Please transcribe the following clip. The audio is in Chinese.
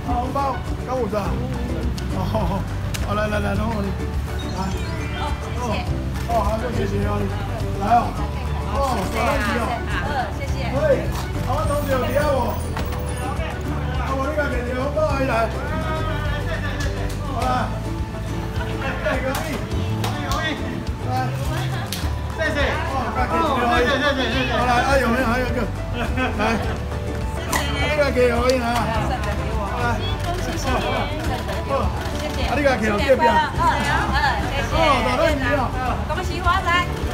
红包交50啊？哦，好，来，然后来。 哦，谢谢。 哦，好，谢谢哦，来哦。哦，谢谢啊。 谢谢。 喂，我同事有伫遐无？啊，无你家摕一个红包来。好啦。可以。来。谢谢。哦，好来，还有没有？还有一个。来。这个给我来。来。 谢谢。 啊，你家给我隔壁。 谢谢。 哦，大家好。 恭喜发财。